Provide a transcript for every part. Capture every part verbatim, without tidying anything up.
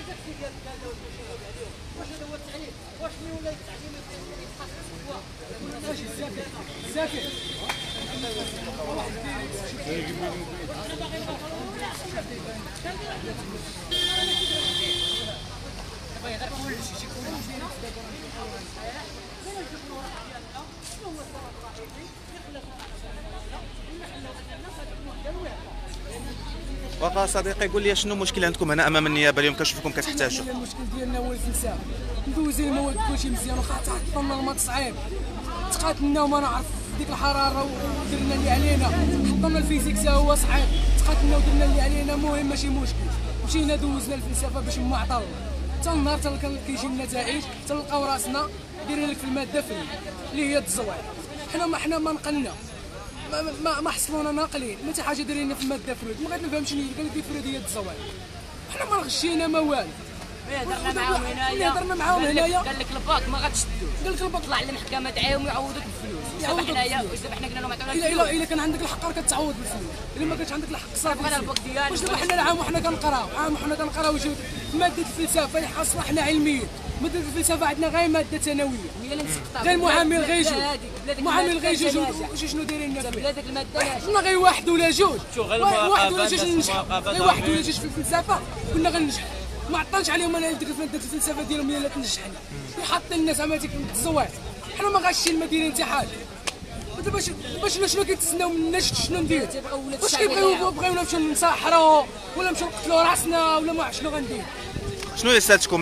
وفاء صديقي قول لي شنو المشكل عندكم هنا امام النيابه اليوم؟ كنشوفكم كتحتاجوا. المشكل ديالنا هو الفلسفه، ندوزين المواد كلشي مزيان واخا تعطلنا الماء صعيب، تقاتلنا وما نعرف ديك الحراره ودرنا اللي علينا، حطمنا الفيزيك حتى هو صعيب، تقاتلنا ودرنا اللي علينا، المهم ماشي مشكل، مشينا دوزنا الفلسفه باش ما عطل حتى النهار حتى كيجي النتائج تلقاو راسنا دايرين لك في الماده فل اللي هي التزوير. حنا ما حنا ما نقلنا ما ما, ما حصلونا ناقلين، ما حتى حاجه دايرين في الماده فرود، ما غنفهمش شنو قال لك فرود هي التزوير. حنا ما غشينا ما والو. هضرنا معاهم هنايا هضرنا معاهم هنايا قال لك الباك ما غتشدوش، قال لك الباك طلع للمحكمه تعاهم يعوضوك بالفلوس. دابا حنايا واش دابا حنا قلنا لهم عطونا الا الا الا كان عندك الحق راه كتعوض بالفلوس، الا ما كانش عندك الحق صافي. بغينا الباك ديالنا واش دابا حنا العام وحنا كنقراو، عام وحنا كنقراو جوج ماده الفلسفه اللي خاصنا حنا علميين، ماده الفلسفه عندنا غير ماده ثانويه، هي اللي مسقطه غير المعامل غير جوج، المعامل غير جوج وشي شنو دايرين لنا بلادك الماده حنا غير واحد ولا جوج، واحد ولا جوج ننجحوا، غير واحد ولا جوج في الفلسفه كنا غننجحوا. ما عطلش عليهم انا ديك ماده الفلسفه ديالهم هي اللي تنجحنا، يحط لنا زعما ديك التزوير، حنا ما غاشين ما دايرين حتى حاجه. دابا باش شنو كيتسناو منا شنو ندير؟ واش كيبغيو بغيونا نمشيو نسحروا ولا نمشيو نقتلوا راسنا ولا ما شنو غندير؟ شنو رسالتكم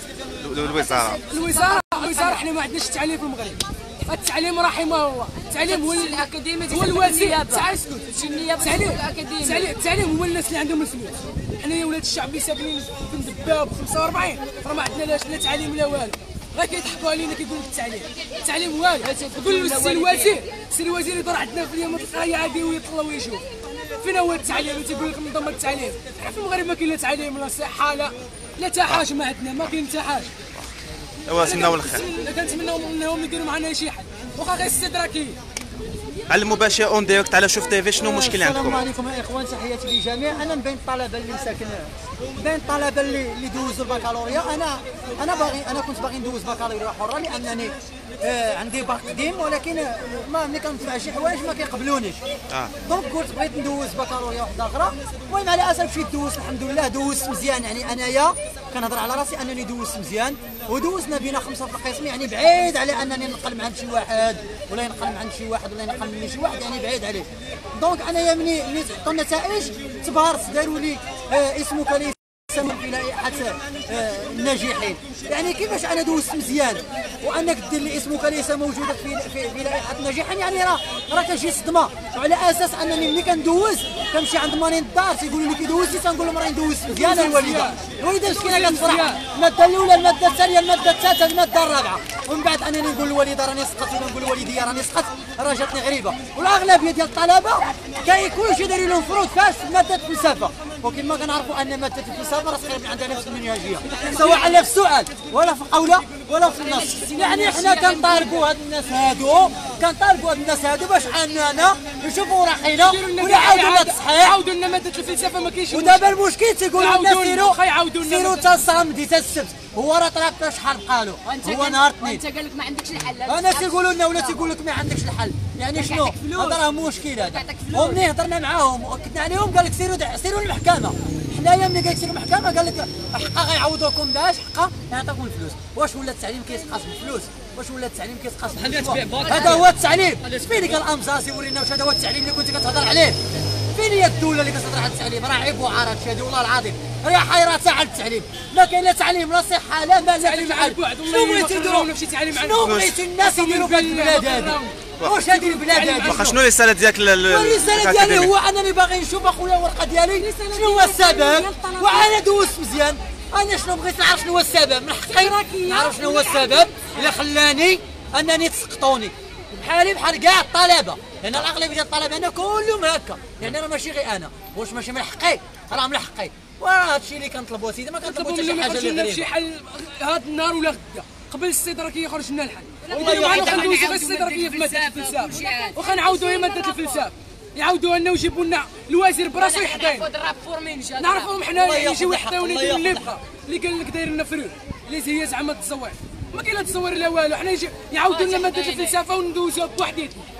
للوزاره؟ الوزاره الوزاره حنا ما عندناش التعليم في المغرب، التعليم رحمه الله، التعليم هو الاكاديمي هو الوسيله. تعال اسكت، النيابه التعليم الاكاديمي التعليم هو الناس اللي عندهم الفلوس. حنا يا ولاد الشعب اللي ساكنين في الدباب خمسة وأربعين راه ما عندنا لا تعليم لا والو، غير كيضحكوا علينا كيقولوا لك التعليم التعليم والو. قول السي الوزير السي الوزير يدور عندنا في اليوم تلقاه عادي ويطلع ويشوف فين هو التعليم، تيقول لك منظمه التعليم. حنا في المغرب ما كاين لا تعليم لا صحه لا لا حتى حاجه، ما عندنا ما كاين حتى حاجه. ايوا نتمناو الخير، كنتمناو منهم يديروا معنا شي حل واخا غير استدراكيه. على المباشر اون ديريكت على شوف تيفي، شنو المشكل عندكم؟ السلام عليكم يا اخوان، تحياتي للجميع. انا من بين الطلبه اللي ساكن بين الطلبه اللي اللي دوزوا البكالوريا. انا انا باغي انا كنت باغي ندوز بكالوريا حره لانني آه عندي باك قديم، ولكن ما ملي كنطلع شي حوايج ما كيقبلونيش. اه دونك قلت بغيت ندوز بكالوريا وحده اخرى. المهم على اساس مشيت دوزت الحمد لله، دوزت مزيان. يعني انايا كنهضر على راسي انني دوزت مزيان، ودوزنا بينا خمسه في القسم، يعني بعيد على انني نقل مع شي واحد ولا ينقل مع شي واحد ولا ينقل مني شي واحد، يعني بعيد عليه. دونك انايا ملي ملي عطوا النتائج تبهرت، داروا لي آه اسمك ليس في لائحه آه الناجحين. يعني كيفاش انا دوزت مزيان وانك دير لي اسمك ليس موجودا في في, في لائحه الناجحين؟ يعني راه راه كتجي صدمه. وعلى اساس انني ملي كندوز كنمشي عند ماني الدار تيقولوا لي كي دوزتي، تنقول لهم راني دوزت مزيان الوالده. الوالده مسكينه كتفرح، الماده الاولى الماده الثانيه الماده الثالثه الماده الرابعه، ومن بعد انني نقول للوالده راني سقطت ولا نقول لوالديا راني سقطت، راه جاتني غريبه. والاغلبيه ديال الطلبه كيكونوا شي دايرين لهم فروض فاش في ماده الفلسفه، وكما كنعرفوا ان ماده الفلسفه راه تقريبا عندها نفس المنهجيه، سواء لا في السؤال ولا في القوله ولا في النص. يعني حنا كنطالبوا هاد الناس هادو كنطالبوا هاد الناس هادو باش اننا نشوفوا راحينا ونعاودوا لنا التصحيح، عاودوا لنا ماده الفلسفه ما كاينش. ودابا المشكل تيقولوا لنا سيروا عاودوا لنا سيروا حتى الصامدي حتى السبت، هو راه طلب شحال بقالو هو نهار اثنين. وانت قال لك ما عندكش الحل. انا تيقولوا لنا ولا تيقول لك ما عندكش الحل، يعني شنو؟ هذا راه مشكل هذا. ومني هضرنا معاهم واكدنا عليهم قال لك سيروا سيروا للمحكمه. حنايا ملي قالت لك المحكمه قال لك حقا غيعوضوكم داش، حقا يعطيكم الفلوس. واش ولا التعليم كيتقاس بالفلوس؟ واش ولا التعليم كيتقاس بالفلوس؟ هذا هو التعليم. فين ديك الامزاس يورينا واش هذا هو التعليم اللي كنت كتهضر عليه؟ فين هي الدوله اللي كتهضر على التعليم؟ راه عيب وعار هادشي هادي والله العظيم، راه حيرتها على التعليم. ما كاين لا تعليم لا صحه لا مال لا تعليم على البعد. شنو بغيتي نديروا؟ شنو بغيتي الناس يديروا في هذه البلاد هذه؟ واش هذه البلاد هذه؟ واخا شنو الرساله ديالك لل الرساله ديالي هو انني باغي نشوف اخويا الورقه ديالي شنو هو السبب، وانا دوزت مزيان. انا شنو بغيت نعرف شنو هو السبب، من حقي نعرف شنو هو السبب اللي خلاني انني تسقطوني بحالي بحال كاع الطلبه، لان الاغلبيه ديال الطلبه هنا كلهم هكا. يعني انا ماشي غير انا، واش ماشي من حقي؟ راه من حقي. وراه هادشي اللي كنطلبوا سيدي، ما كنطلبوا حتى شي حاجه اللي غريبه. شي حل هذا النهار ولا غدا قبل الاستدراكيه يخرج لنا الحل. والله غندوزو غير الاستدراكيه في ماده الفلسفه وغنعاودوا هي ماده الفلسفه. يعاودوا لنا ويجيبوا لنا الوزير براسو يحضين نعرفوهم حنايا يجيو يحضيونا يديروا اللي بقى اللي قال لك داير لنا فريق اللي هي زعما تزوير ما كاين لا تصور لا والو حنا يجي يعاودوا لنا ماده الفلسفه وندوزوها بوحديتنا